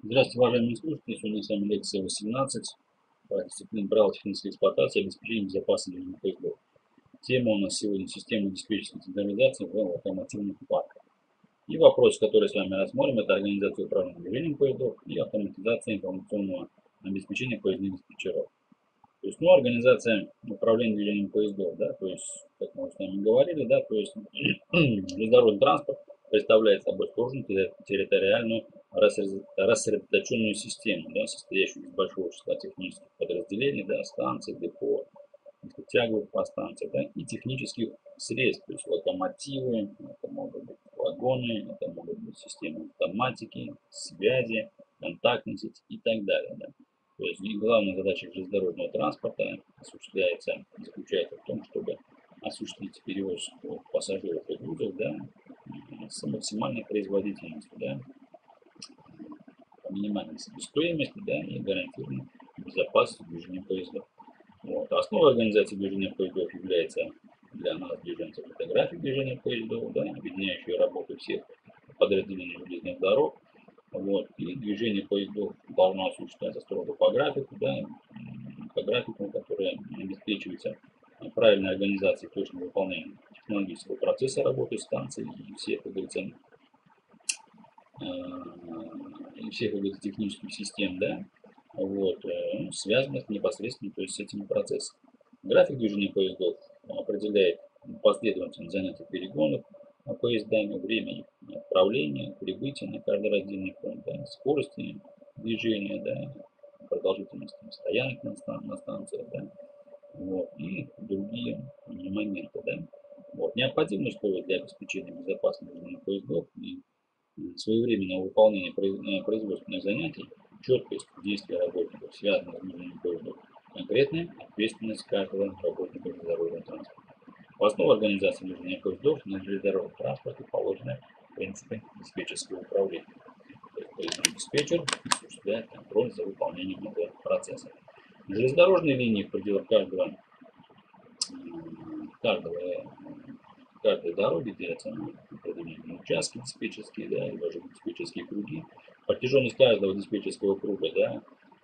Здравствуйте, уважаемые слушатели. Сегодня с вами лекция 18 по дисциплине правил технической эксплуатации и обеспечения безопасности движения поездов. Тема у нас сегодня система диспетчерской централизации в локомотивных парках. И вопрос, который с вами рассмотрим, это организация управления движением поездов и автоматизация информационного обеспечения поездных диспетчеров. То есть, организация управления движением поездов, да, то есть, как мы с вами говорили, да, то есть, железнодорожный транспорт представляет собой сложную территориальную рассредоточенную систему, да, состоящую из большого числа технических подразделений, да, станций, депо, тяговых подстанций, да, и технических средств, то есть локомотивы, это могут быть вагоны, это могут быть системы автоматики, связи, контактные сети и так далее. Да. То есть и главная задача железнодорожного транспорта заключается в том, чтобы осуществить перевоз пассажиров и грузов, да, с максимальной производительностью, да, по минимальной себестоимости, да, и гарантированной безопасности движения поездов. Вот. Основой организации движения поездов является для нас движенцев это график движения поездов, да, объединяющий работу всех подразделений железных дорог. Вот. И движение поездов должно осуществляться строго по графику, да, по графику, который обеспечивается правильной организацией и точным выполнением технологического процесса работы станции и всех, как говорится, технических систем, да, вот, связанных непосредственно, то есть, с этими процессами. График движения поездов определяет последовательность занятий перегонов поездами, время их отправления, прибытия на каждый раздельный пункт, да, скорости движения, да, продолжительность стоянок на станциях, да, вот, и другие моменты. Да. Вот. Необходимые условия для обеспечения безопасности движения поездов и своевременного выполнения производственных занятий, четкость действия работников, связанных с движением поездов, конкретная ответственность каждого работника железнодорожного транспорта. В основу организации движения поездов на железнодорожном транспорте положены принципы диспетчерского управления. То есть поездной диспетчер осуществляет контроль за выполнением этого процесса. Железнодорожные линии в пределах каждого каждой дороги делятся на определенные участки диспетчерские, да, либо же диспетчерские круги. Протяженность каждого диспетчерского круга, да,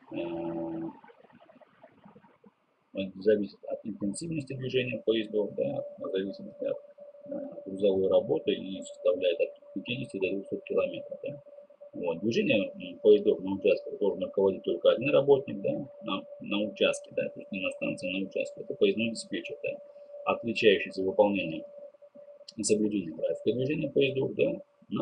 зависит от интенсивности движения поездов, да, в зависимости от грузовой работы и составляет от 50 до 200 километров. Да. Вот. Движение поездов на участках должен руководить только один работник, да, на участке, да, то есть не на станции, а на участке. Это поездной диспетчер, да, отвечающий за выполнение и соблюдение графика движения поездов, да,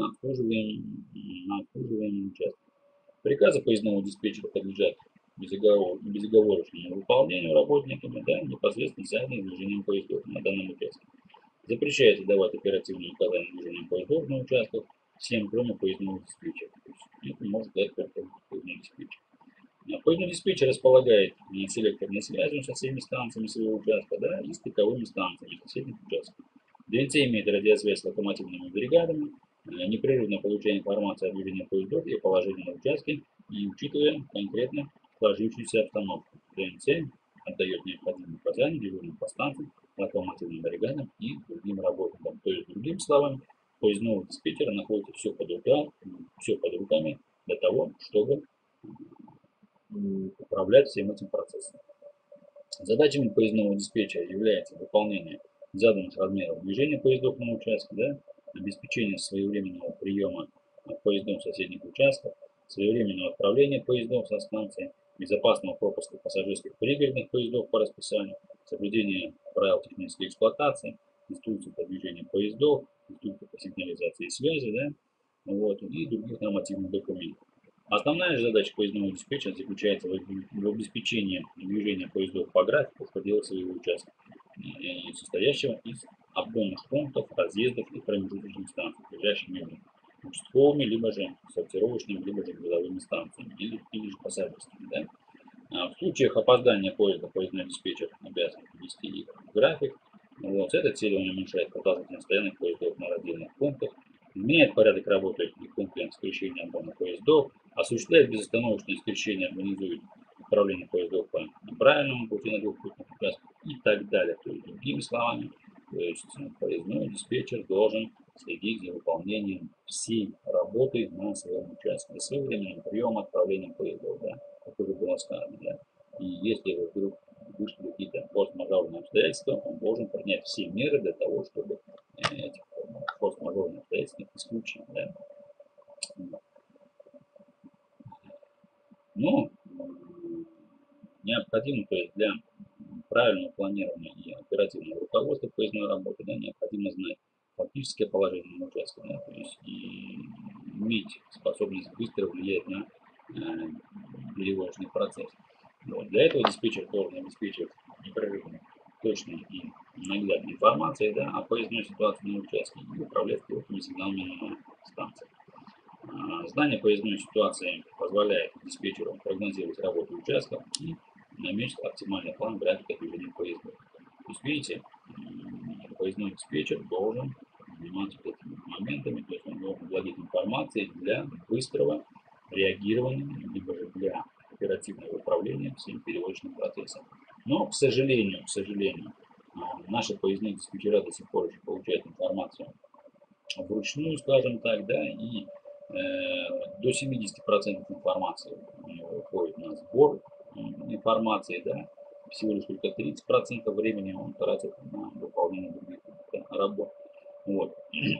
на обслуживаемом участке. Приказы поездного диспетчера подлежат безоговорочному выполнению работниками, да, непосредственно связанные с движением поездов на данном участке. Запрещается давать оперативные указания движением поездов на участках всем, кроме поездного диспетчера. То есть это может дать только поездной диспетчер. Поездной диспетчер располагает и селекторной связью со всеми станциями своего участка, да, и стыковыми станциями соседних участков. ДНЦ имеет радиосвязь с локомотивными бригадами, непрерывно получая информацию о движении поездов и положении на участке и учитывая конкретно сложившуюся обстановку. ДНЦ отдает необходимые указания дежурным по станциям, локомотивным бригадам и другим работникам. То есть, другими словами, поездного диспетчера находится все под руками для того, чтобы управлять всем этим процессом. Задачами поездного диспетчера является выполнение заданных размеров движения поездов на участке, да, обеспечение своевременного приема поездов соседних участков, своевременного отправления поездов со станции, безопасного пропуска пассажирских пригородных поездов по расписанию, соблюдение правил технической эксплуатации, инструкции по движению поездов, инструкции по сигнализации и связи, да, вот, и других нормативных документов. Основная же задача поездного диспетчера заключается в обеспечении движения поездов по графику в пределах своего участка, состоящего из обгонных пунктов, разъездов и промежуточных станций, ближайших между участковыми, либо же сортировочными, либо же грузовыми станциями, или же пассажирскими. Да. В случаях опоздания поезда поездной диспетчер обязан ввести их в график. Вот. С этой целью он уменьшает продолжительность стоянок поездов на раздельных пунктах, изменяет порядок работы и пункты скрещения обгона поездов, осуществляет безостановочное скрещение, организует управление поездов по правильному пути на двухпутных участках и так далее. То есть, другими словами, то есть, поездной диспетчер должен следить за выполнением всей работы работы на своем участке, своевременным приемом, отправлением поездов, да, как уже было сказано, да. И если вдруг вышли какие-то форс-мажорные обстоятельства, он должен принять все меры для того, чтобы эти форс-мажорные обстоятельства исключить, да. Но необходимо, то есть для правильного планирования и оперативного руководства поездной работы, да, необходимо знать фактическое положение на участке, да, то есть и иметь способность быстро влиять на перевозочный процесс. Вот. Для этого диспетчер должен обеспечивать непрерывную, точную и наглядную информацию, да, о поездной ситуации на участке и управлять короткими сигналами на станциях. Знание поездной ситуации позволяет диспетчеру прогнозировать работу участков и наметить оптимальный план графика движения поездов. То есть, видите, поездной диспетчер должен заниматься этими моментами, то есть он должен владеть информацией для быстрого реагирования, либо же для оперативного управления всем перевозочным процессом. Но, к сожалению, наши поездные диспетчера до сих пор еще получают информацию вручную, скажем так, да, и до 70% информации уходит на сбор информации, да, всего лишь только 30% времени он тратит на выполнение других работ. Вот.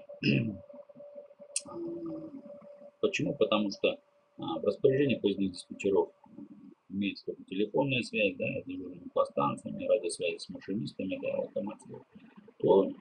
Почему? Потому что в распоряжении поездных диспетчеров имеется только телефонная связь, да, дежурными по станциям, радиосвязи с машинистами, да, локомотивов, то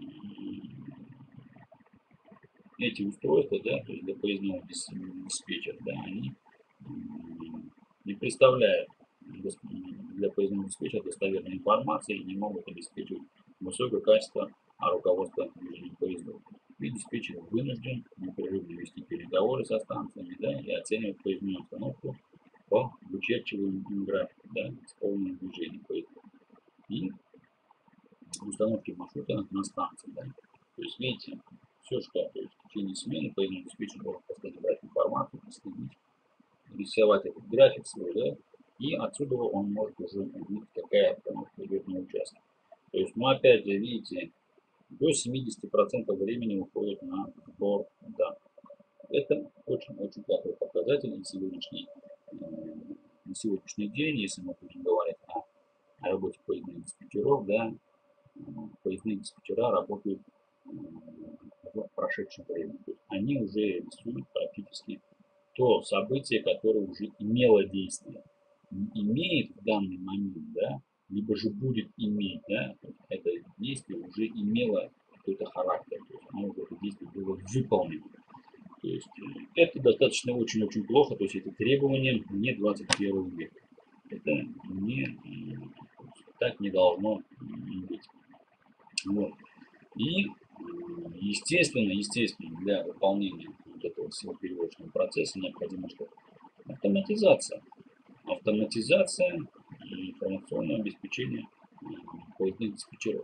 эти устройства, да, то есть для поездного диспетчера, да, они не представляют для поездного диспетчера достоверной информации и не могут обеспечивать высокое качество руководства движением поездов. И диспетчер вынужден непрерывно вести переговоры со станциями, да, и оценивать поездную обстановку по вычерчиванию графика, да, исполнения движения поездов и установки маршрута на станции, да. То есть, видите, все, что то есть, в течение смены поездной диспетчер должен постоянно брать информацию, следить, рисовать этот график свой, да, и отсюда он может уже увидеть, какая обстановка идет на участке. То есть, ну, опять же, видите, до 70% времени уходит на сбор данных. Это очень-очень плохой показатель на сегодняшний день, если мы будем говорить о работе поездных диспетчеров, да, поездные диспетчера работают в прошедшем времени. То есть они уже рисуют практически то событие, которое уже имело действие. Имеет в данный момент, да, либо же будет иметь, да, это действие уже имело какой-то характер, то есть оно уже это действие было выполнено. То есть это достаточно очень-очень плохо, то есть это требование не 21 века. Это не, так не должно быть. Вот. И естественно, для выполнения вот этого всего перевозочного процесса необходимо что? Автоматизация. Автоматизация и информационное обеспечение поездных диспетчеров.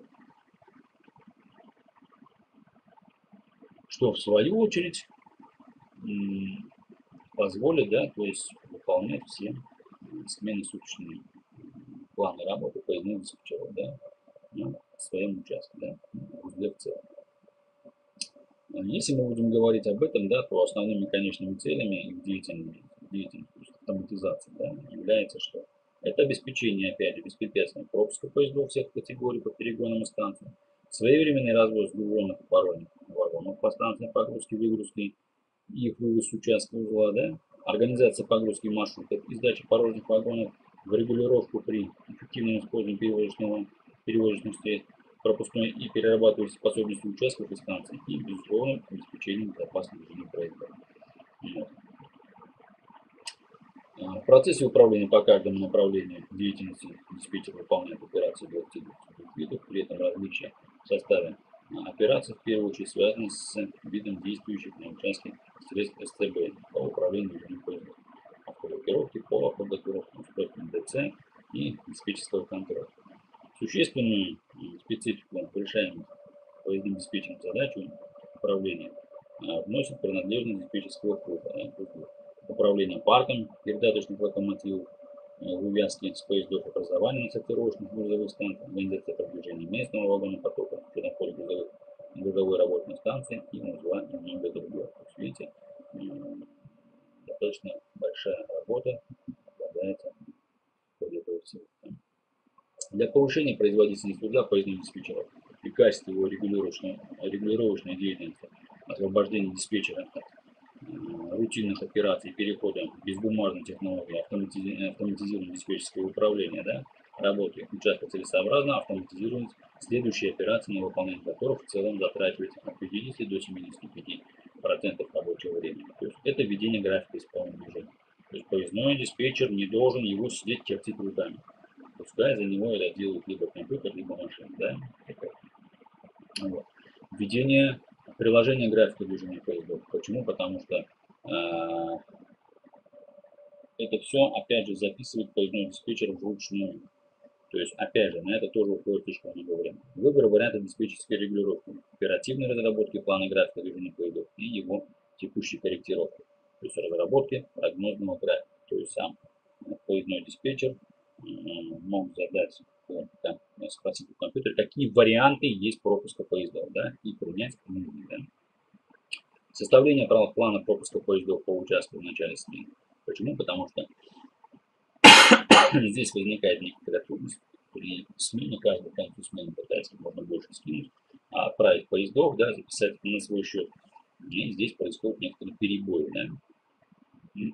Что в свою очередь позволит, да, то есть выполнять все смены суточные планы работы поездных диспетчеров, да, на своем участке, да, узле в целом. Если мы будем говорить об этом, да, то основными конечными целями их деятельности автоматизации, да, является что? Это обеспечение, опять же, беспрепятственного пропуска поездов всех категорий по перегонам и станциям, своевременный развоз груженных и паромных вагонов по станциям погрузки, выгрузки, их вывоз с участка узла, да, организация погрузки маршрутов и сдача порожних вагонов в регулировку при эффективном использовании перевозочных средств, пропускной и перерабатывающей способности участков и станций и, безусловно, обеспечение безопасного движения поездов. Вот. В процессе управления по каждому направлению деятельности диспетчер выполняет операции 22 видов, при этом различия в составе операций в первую очередь связаны с видом действующих на участке средств СЦБ по управлению движением поездов, автоблокировки, полуавтоблокировки, устройством ДЦ и диспетчерского контроля. Существенную специфику решаемых поездным диспетчером задачу управления вносит принадлежность диспетчерского круга, управление парком передаточных локомотивов, вывязки с поездов образования на сортировочных грузовых станциях, организация продвижения местного вагонного потока, учет на поле грузовой работной станции и узла и многое другое. То есть, видите, достаточно большая работа обладается в ходе этого всего. Для повышения производительности труда поездных диспетчеров и качества его регулировочной деятельности, освобождения диспетчера от рутинных операций, перехода в безбумажной технологии, автоматизированное диспетчерское управление, да, работы участка целесообразно автоматизировать следующие операции, на выполнение которых в целом затрачивает от 50 до 75% рабочего времени. То есть это введение графика исполнения движения. То есть поездной диспетчер не должен его сидеть чертить руками. Пускай за него это делают либо компьютер, либо машина. Да? Вот. Введение приложения графика движения поездов. Почему? Потому что это все, опять же, записывает поездной диспетчер вручную. То есть, опять же, на это тоже уходит слишком много времени. Выбор варианта диспетчерской регулировки, оперативной разработки плана графика движения поездов и его текущей корректировки. То есть разработки прогнозного графика. То есть сам поездной диспетчер мог задать, спросить у компьютера, какие варианты есть пропуска поездов, да, и принять нужные. Да. Составление плана пропуска поездов по участку в начале смены. Почему? Потому что здесь возникает некоторая трудность. При смене, каждую к концу смены пытается как можно больше скинуть, а отправить поездов, да, записать на свой счет. И здесь происходит некоторые перебои. Да.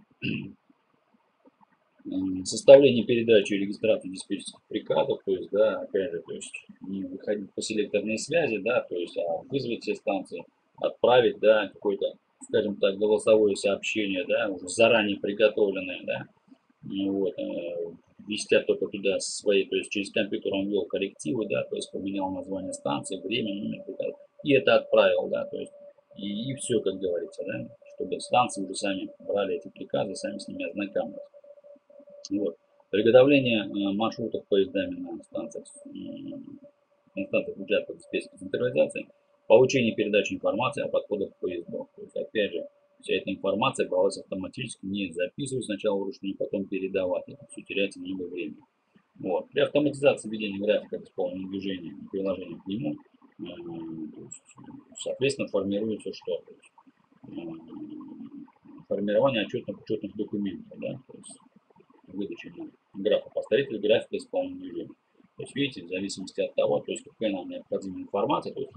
Составление, передачи и регистрации диспетчерских приказов, то есть, да, опять же, то есть не выходить по селекторной связи, да, то есть, а вызвать все станции, отправить, да, какое-то, скажем так, голосовое сообщение, да, уже заранее приготовленное, да, вот, ввести только туда свои, то есть через компьютер он ввел коррективы, да, то есть поменял название станции, время, номер, и это отправил, да, то есть, и все, как говорится, да, чтобы станции уже сами брали эти приказы, сами с ними ознакомились. Вот. Приготовление маршрутов поездами на станциях участков диспетчерской централизации, получение и передача информации о подходах поездов. То есть, опять же, вся эта информация бралась автоматически, не записывать сначала вручную, потом передавать. Это все теряется много времени. Вот. Для автоматизации ведения графика исполнения движения и приложения к нему, соответственно, формируется что? То есть, формирование учетных документов. Да? То есть, выдачи графа поставителя, графика исполнения движения. То есть, видите, в зависимости от того, то есть, какая нам необходима информация, то есть,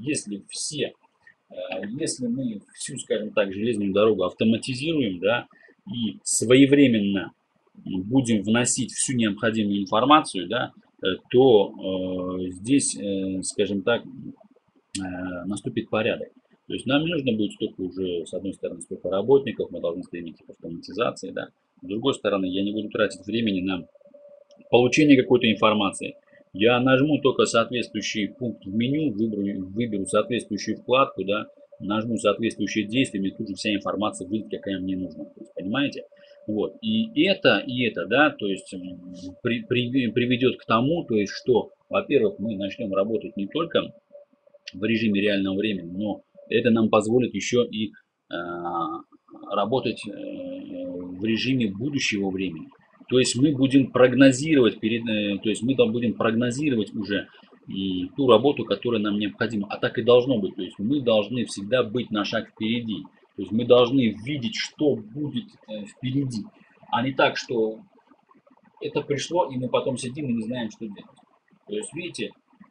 если мы всю, скажем так, железную дорогу автоматизируем, да, и своевременно будем вносить всю необходимую информацию, да, то здесь, скажем так, наступит порядок. То есть нам не нужно будет столько уже, с одной стороны, столько работников, мы должны стремиться к автоматизации, да. С другой стороны, я не буду тратить времени на получение какой-то информации. Я нажму только соответствующий пункт в меню, выберу соответствующую вкладку, да, нажму соответствующие действия, мне тут же вся информация выйдет, какая мне нужна. То есть, понимаете? Вот. И это, да, то есть приведет к тому, то есть, что, во-первых, мы начнем работать не только в режиме реального времени, но это нам позволит еще и работать в режиме будущего времени. То есть мы будем прогнозировать уже ту работу, которая нам необходима. А так и должно быть. То есть мы должны всегда быть на шаг впереди. То есть мы должны видеть, что будет впереди. А не так, что это пришло, и мы потом сидим и не знаем, что делать. То есть, видите,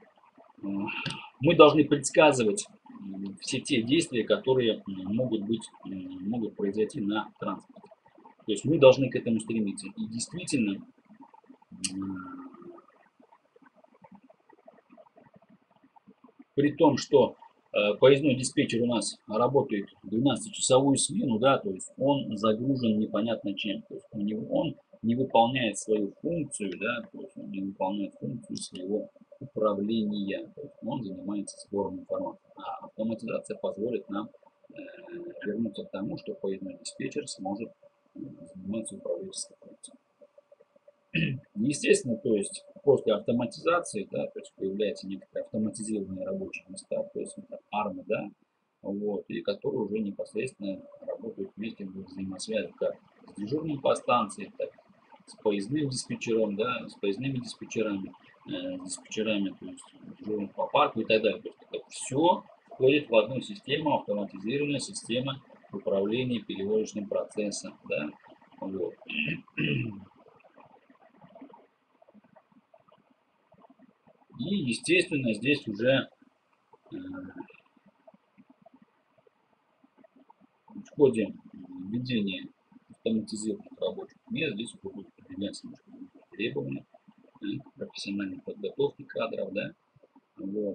мы должны предсказывать все те действия, которые могут произойти на транспорте. То есть мы должны к этому стремиться. И действительно, при том, что поездной диспетчер у нас работает 12-часовую смену, да, то есть он загружен непонятно чем. То есть он не выполняет свою функцию, да, то есть он не выполняет функцию своего управления. То есть он занимается сбором информации. А автоматизация позволит нам вернуться к тому, что поездной диспетчер сможет заниматься управленческой функцией. Естественно, то есть после автоматизации, да, то есть появляются некоторые автоматизированные рабочие места, то есть это армы, да, вот, и которые уже непосредственно работают вместе в взаимосвязи как с дежурным по станции, так с поездным диспетчером, да, с поездными диспетчерами, то есть дежурным по парку и так далее. То есть это все входит в одну систему, автоматизированная система управления перевозочным процессом, да. Вот. И, естественно, здесь уже в ходе введения автоматизированных рабочих мест здесь уже будут определяться требования профессиональной подготовки кадров, да, вот.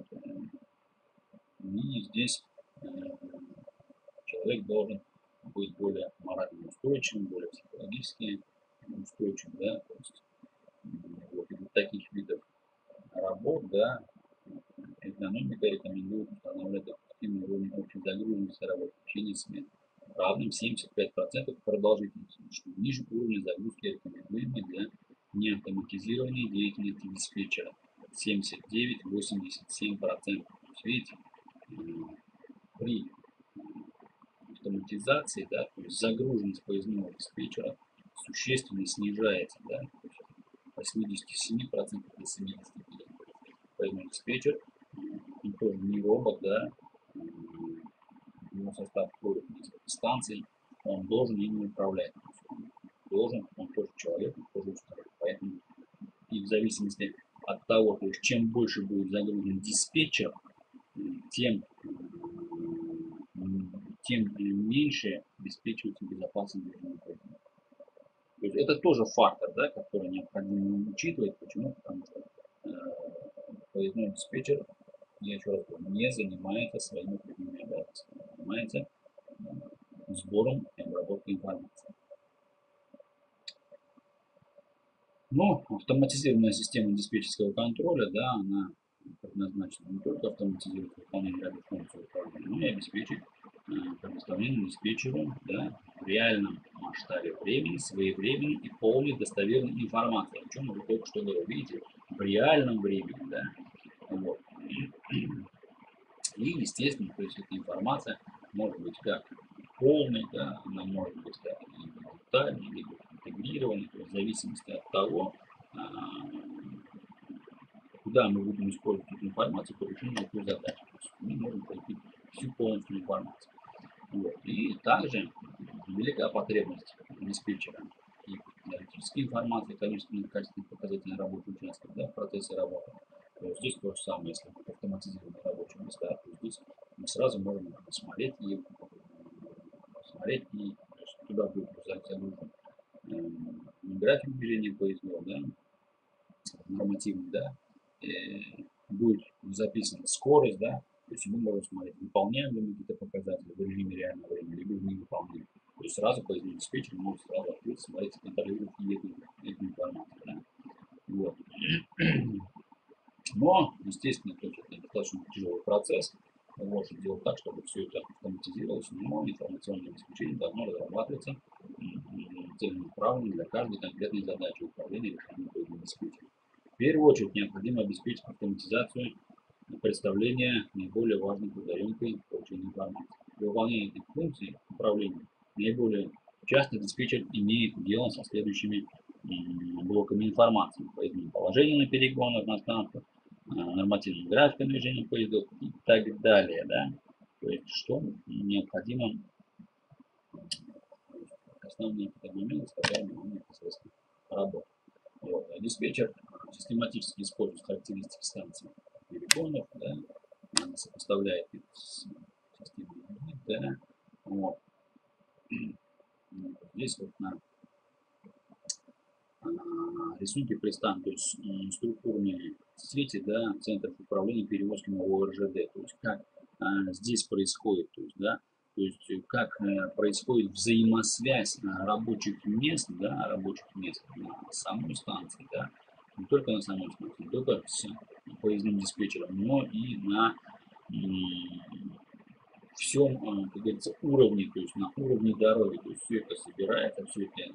И здесь человек должен быть более морально устойчивым, более психологически устойчивым, да, то есть вот, из таких видов работ, да, экономика рекомендует устанавливать допустимый уровень общей загруженности работы в течение смен, равным 75% продолжительности, что ниже уровня загрузки рекомендуемой для неавтоматизированной деятельности диспетчера 79-87%. Видите, при автоматизации, да, то есть загруженность поездного диспетчера существенно снижается, да, с 87% до 75%. Поездной диспетчер, он тоже не робот, да, его состав входит в несколько станций, он должен ими управлять. Он тоже человек, он тоже устроен. Поэтому и в зависимости от того, то есть чем больше будет загружен диспетчер, тем меньше обеспечивается безопасность движения поезда. То есть это тоже фактор, да, который необходимо учитывать. Почему? Потому что поездной диспетчер, я еще раз говорю, не занимается своими прямыми обязанностями, занимается сбором и обработкой информации. Но автоматизированная система диспетчерского контроля, да, она предназначена не только автоматизировать выполнение ряда функций управления, но и обеспечить предоставление диспетчеру, да, в реальном масштабе времени, своевременной и полной достоверной информации, о чем вы только что говорили, видите, в реальном времени, да, вот. И, естественно, то есть эта информация может быть как полной, да, она может быть как и детальной, либо интегрированной, то есть в зависимости от того, куда мы будем использовать эту информацию по решению этой задачи. То есть мы можем получить всю полностью информацию. Вот. И также велика потребность диспетчера и аналитической информации, количественных, качественных показателей рабочих участков, да, в процессе работы. То есть здесь то же самое, если это автоматизированные рабочие места, то здесь мы сразу можем смотреть и то есть, туда будет загружен график движения поездов, да, нормативный, да, будет записана скорость, да, то есть мы можем смотреть, выполняем ли мы какие-то показатели в режиме реального времени, либо не выполняем. То есть сразу поездной диспетчер может сразу открыть, смотреть, контролировать эту информацию, да. Вот. Но, естественно, то есть это достаточно тяжелый процесс. Мы можем сделать так, чтобы все это автоматизировалось, но информационное обеспечение должно разрабатываться целенаправленно для каждой конкретной задачи управления решением поездного диспетчера. В первую очередь необходимо обеспечить автоматизацию представления наиболее важных удаленкой получения информации. Для выполнения этих функций управления наиболее часто диспетчер имеет дело со следующими блоками информации: поездное положение на перегонах, на станциях, нормативным графиком движения поездов и так далее. Да? То есть что необходимо, основные моменты, с которыми мы непосредственно работаем. Вот. Диспетчер систематически использует характеристики станций перегонов, да, сопоставляет их с системой, да, вот. Здесь вот на рисунке представлены, то есть структурные сети, да, центров управления перевозками ОРЖД, то есть как здесь происходит, то есть, да, то есть как происходит взаимосвязь рабочих мест, да, на самой станции, да, не только на самой станции, не только с поездным диспетчером, но и на всем, как говорится, уровне, то есть на уровне дороги, то есть все это собирается, все это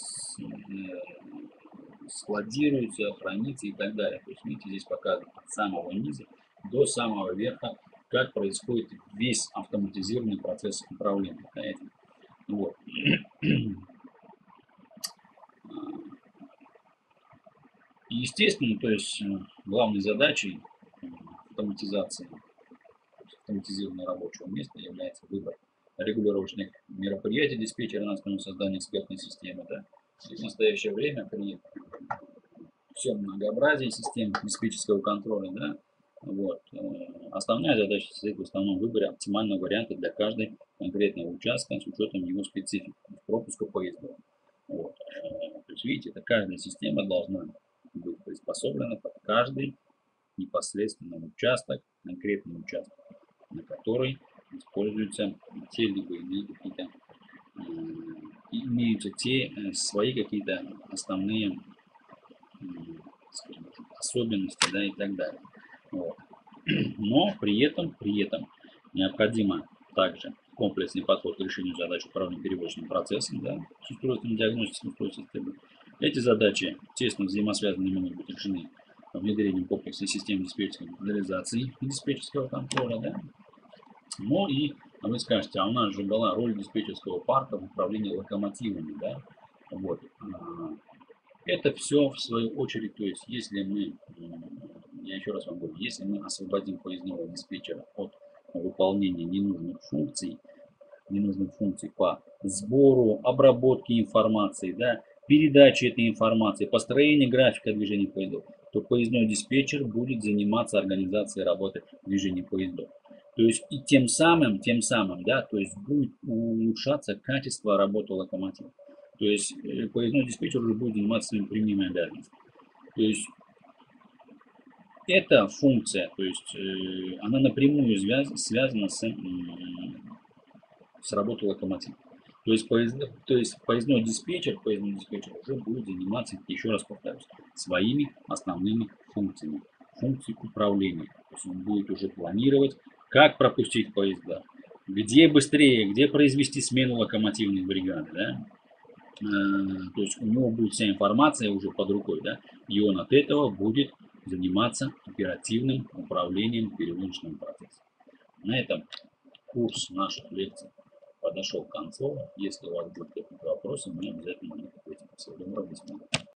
складируется, хранится и так далее. То есть видите, здесь показано от самого низа до самого верха, как происходит весь автоматизированный процесс управления этим. Вот. И естественно, то есть главной задачей автоматизации автоматизированного рабочего места является выбор регулировочных мероприятий диспетчера на основе создания экспертной системы. Да. И в настоящее время при всем многообразии систем диспетчерского контроля, да, вот, основная задача состоит в основном выборе оптимального варианта для каждой конкретного участка с учетом его специфики, пропуска поездов. Вот. То есть, видите, это каждая система должна быть приспособлена под каждый непосредственно участок, конкретный участок, на который используются те либо иные какие-то, имеются те свои какие-то основные, скажем, особенности, да, и так далее. Вот. Но при этом необходимо также комплексный подход к решению задач управления перевозочным процессом, да, с устройством диагностики устройств системы. Эти задачи тесно взаимосвязаны и могут быть решены внедрением комплексной системы диспетчерской модернизации и диспетчерского контроля. Да. Ну и вы скажете, а у нас же была роль диспетчерского парка в управлении локомотивами. Да. Вот. Это все в свою очередь, то есть если мы, я еще раз вам говорю, если мы освободим поездного диспетчера от выполнения ненужных функций по сбору, обработке информации, да, передаче этой информации, построению графика движения поездов, то поездной диспетчер будет заниматься организацией работы движения поездов. То есть и тем самым, да, то есть будет улучшаться качество работы локомотива. То есть поездной диспетчер уже будет заниматься своими прямыми обязанностями. То есть эта функция, то есть она напрямую связана с работой локомотива. То есть поездной диспетчер уже будет заниматься, еще раз повторюсь, своими основными функциями. Функции управления. То есть он будет уже планировать, как пропустить поезда, где быстрее, где произвести смену локомотивных бригад. Да? То есть у него будет вся информация уже под рукой, да, и он от этого будет заниматься оперативным управлением перевозочным процессом. На этом курс наших лекций подошел к концу. Если у вас будут какие-то вопросы, мы обязательно на них ответим. Всего доброго, до свидания.